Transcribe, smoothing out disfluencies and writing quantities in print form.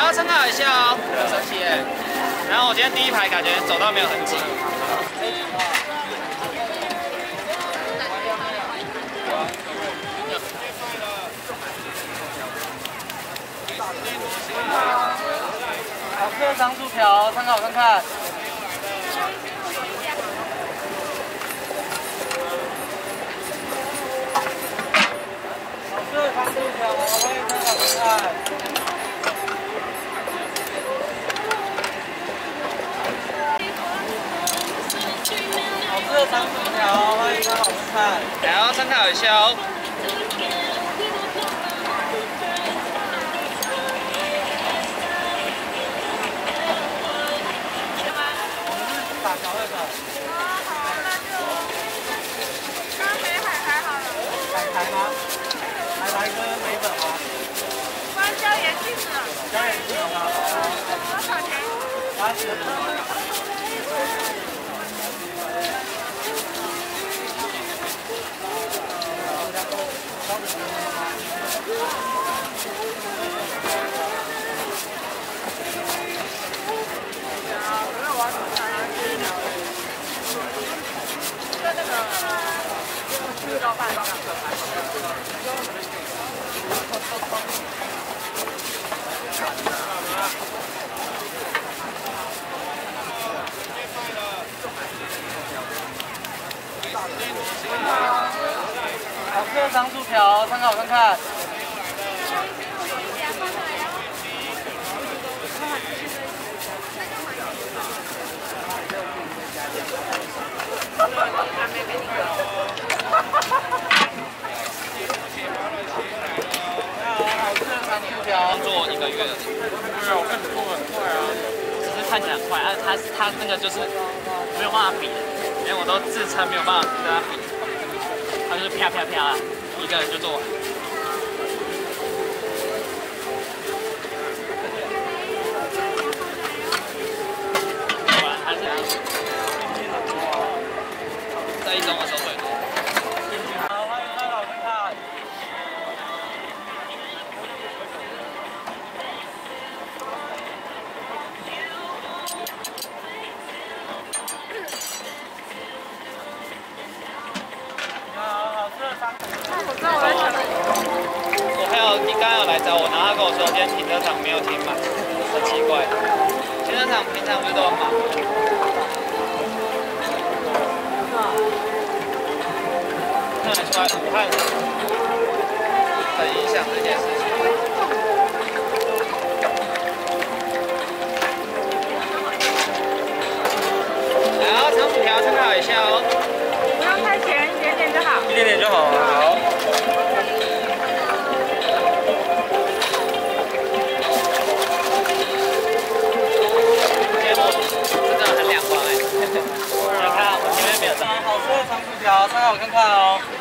要参考一下哦，很神奇耶。然后我今天第一排感觉走到没有很挤。 好吃的长薯条，参考看看。好吃的长薯条，欢迎参考看看。好吃的长薯条，欢迎参考看看。 还要参考一下哦。 打小二的。 好，那就那北海苔好了。 海苔吗？海苔跟梅粉吗？ 关椒盐杏子。 椒盐杏子吗？ 多少钱 80。好吃的长薯条，参考看看。 刚做1个月了。 对啊，我看你做的很快啊。 只是看起来很快，他那个就是没有办法比的，连我都自称没有办法跟他比，他就是啪啪啪，一个人就做完。果然还是在1中的收水多。 好，欢迎参考看看。 我知道我在想。 我还有你刚刚有来找我，然后他跟我说今天停车场没有停满，很奇怪。停车场平常不是都很满？看得出来武汉很影响这件事情。好，长薯条参考一下哦。 不用太咸，一点点就好。 一点点就好了。好。 真的很两光哎。你看我前面没有。 好吃的长薯条，参考看看哦。